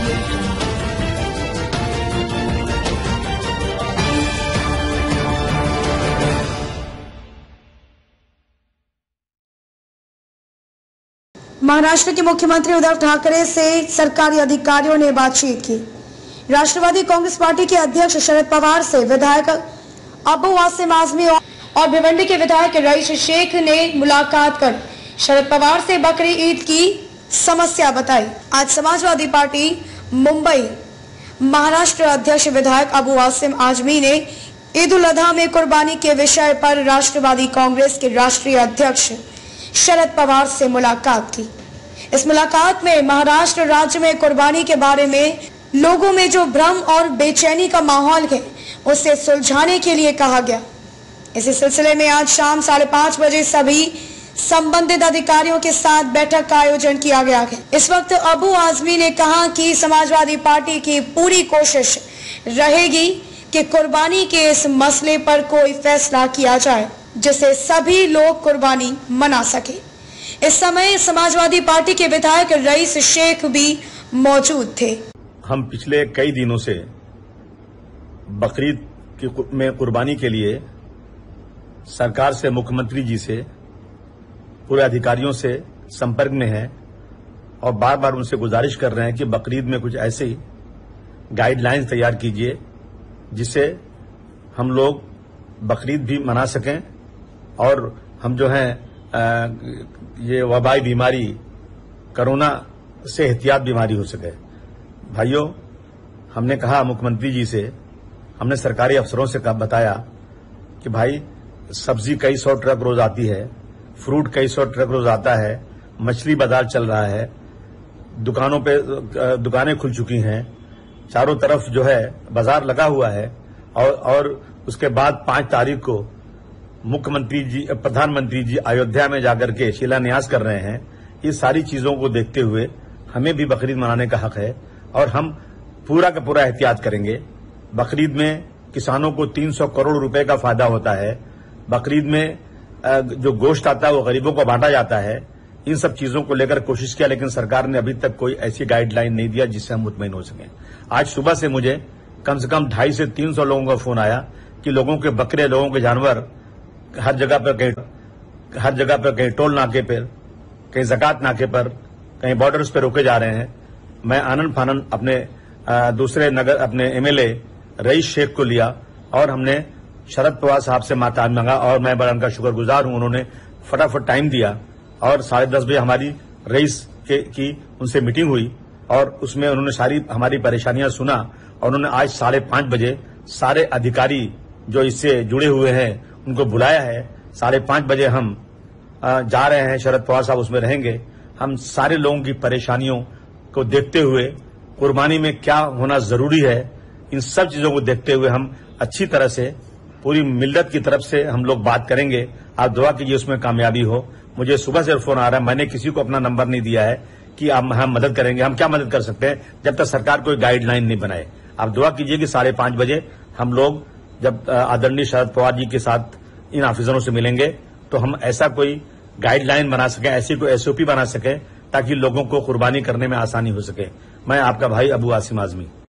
महाराष्ट्र के मुख्यमंत्री उद्धव ठाकरे से सरकारी अधिकारियों ने बातचीत की। राष्ट्रवादी कांग्रेस पार्टी के अध्यक्ष शरद पवार से विधायक अबू वासिम आजमी और भिवंडी के विधायक रईस शेख ने मुलाकात कर शरद पवार से बकरी ईद की समस्या बताई। आज समाजवादी पार्टी मुंबई महाराष्ट्र अध्यक्ष विधायक अबू वासिम आजमी ने ईद उल अजहा में कुर्बानी के विषय पर राष्ट्रवादी कांग्रेस के राष्ट्रीय अध्यक्ष शरद पवार से मुलाकात की। इस मुलाकात में महाराष्ट्र राज्य में कुर्बानी के बारे में लोगों में जो भ्रम और बेचैनी का माहौल है उसे सुलझाने के लिए कहा गया। इसी सिलसिले में आज शाम 5:30 बजे सभी संबंधित अधिकारियों के साथ बैठक का आयोजन किया गया है। इस वक्त अबू आजमी ने कहा कि समाजवादी पार्टी की पूरी कोशिश रहेगी कि कुर्बानी के इस मसले पर कोई फैसला किया जाए जिससे सभी लोग कुर्बानी मना सके। इस समय समाजवादी पार्टी के विधायक रईस शेख भी मौजूद थे। हम पिछले कई दिनों से बकरीद में कुर्बानी के लिए सरकार से, मुख्यमंत्री जी से, पूरे अधिकारियों से संपर्क में हैं और बार बार उनसे गुजारिश कर रहे हैं कि बकरीद में कुछ ऐसी गाइडलाइंस तैयार कीजिए जिससे हम लोग बकरीद भी मना सकें और हम जो है ये वबाई बीमारी, कोरोना से एहतियात बीमारी हो सके। भाइयों, हमने कहा मुख्यमंत्री जी से, हमने सरकारी अफसरों से बताया कि भाई सब्जी कई सौ ट्रक रोज आती है, फ्रूट कई सौ ट्रक रोज आता है, मछली बाजार चल रहा है, दुकानों पे दुकानें खुल चुकी हैं, चारों तरफ जो है बाजार लगा हुआ है और उसके बाद 5 तारीख को मुख्यमंत्री जी, प्रधानमंत्री जी अयोध्या में जाकर के शिलान्यास कर रहे हैं। ये सारी चीजों को देखते हुए हमें भी बकरीद मनाने का हक है और हम पूरा का पूरा एहतियात करेंगे। बकरीद में किसानों को 300 करोड़ रुपए का फायदा होता है। बकरीद में जो गोश्त आता है वो गरीबों को बांटा जाता है। इन सब चीजों को लेकर कोशिश किया, लेकिन सरकार ने अभी तक कोई ऐसी गाइडलाइन नहीं दिया जिससे हम मुतमईन हो सकें। आज सुबह से मुझे कम से कम 250 से 300 लोगों का फोन आया कि लोगों के बकरे, लोगों के जानवर हर जगह पर कहीं टोल नाके पर, कहीं ज़कात नाके पर, कहीं बॉर्डर्स पे रोके जा रहे हैं। मैं आनंद फानन अपने दूसरे नगर अपने एमएलए रईस शेख को लिया और हमने शरद पवार साहब से माता मांगा और मैं बड़ा उनका शुक्रगुजार हूं। उन्होंने फटाफट टाइम दिया और 10:30 बजे हमारी रईस की उनसे मीटिंग हुई और उसमें उन्होंने सारी हमारी परेशानियां सुना और उन्होंने आज 5:30 बजे सारे अधिकारी जो इससे जुड़े हुए हैं उनको बुलाया है। 5:30 बजे हम जा रहे हैं, शरद पवार साहब उसमें रहेंगे। हम सारे लोगों की परेशानियों को देखते हुए, कुर्बानी में क्या होना जरूरी है, इन सब चीजों को देखते हुए हम अच्छी तरह से पूरी मिल्लत की तरफ से हम लोग बात करेंगे। आप दुआ कीजिए उसमें कामयाबी हो। मुझे सुबह से फोन आ रहा है, मैंने किसी को अपना नंबर नहीं दिया है कि हम मदद करेंगे। हम क्या मदद कर सकते हैं जब तक सरकार कोई गाइडलाइन नहीं बनाए। आप दुआ कीजिए कि 5:30 बजे हम लोग जब आदरणीय शरद पवार जी के साथ इन ऑफिसरों से मिलेंगे तो हम ऐसा कोई गाइडलाइन बना सकें, ऐसी कोई एसओपी बना सकें ताकि लोगों को कुर्बानी करने में आसानी हो सके। मैं आपका भाई अबू वासिम आजमी।